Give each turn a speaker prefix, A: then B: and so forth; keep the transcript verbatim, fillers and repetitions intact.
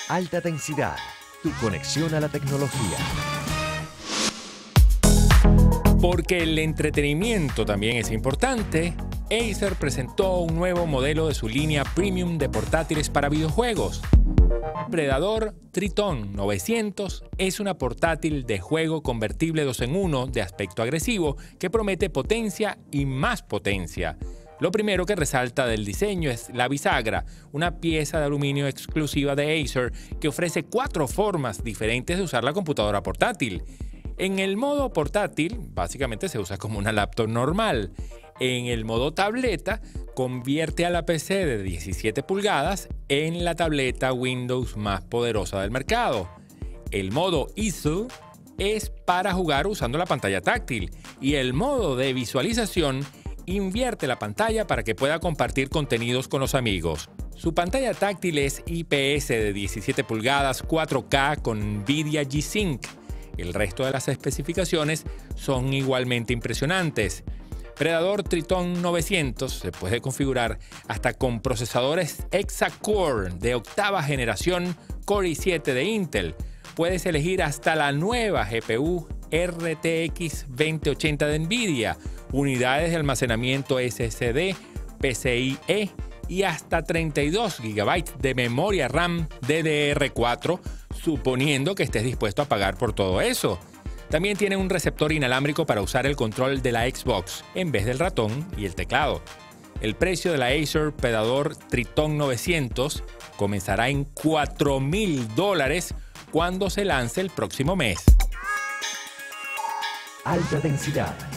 A: Alta densidad, tu conexión a la tecnología.
B: Porque el entretenimiento también es importante, Acer presentó un nuevo modelo de su línea premium de portátiles para videojuegos. Predator Triton novecientos es una portátil de juego convertible dos en uno de aspecto agresivo que promete potencia y más potencia. Lo primero que resalta del diseño es la bisagra, una pieza de aluminio exclusiva de Acer que ofrece cuatro formas diferentes de usar la computadora portátil. En el modo portátil, básicamente se usa como una laptop normal. En el modo tableta, convierte a la P C de diecisiete pulgadas en la tableta Windows más poderosa del mercado. El modo Easel es para jugar usando la pantalla táctil y el modo de visualización invierte la pantalla para que pueda compartir contenidos con los amigos. Su pantalla táctil es I P S de diecisiete pulgadas cuatro K con NVIDIA G-Sync. El resto de las especificaciones son igualmente impresionantes. Predator Triton novecientos se puede configurar hasta con procesadores Hexa-Core de octava generación Core i siete de Intel. Puedes elegir hasta la nueva G P U R T X veinte ochenta de NVIDIA, unidades de almacenamiento S S D, P C I E y hasta treinta y dos gigabytes de memoria RAM D D R cuatro, suponiendo que estés dispuesto a pagar por todo eso. También tiene un receptor inalámbrico para usar el control de la Xbox en vez del ratón y el teclado. El precio de la Acer Predator Triton novecientos comenzará en cuatro mil dólares cuando se lance el próximo mes.
A: Alta densidad.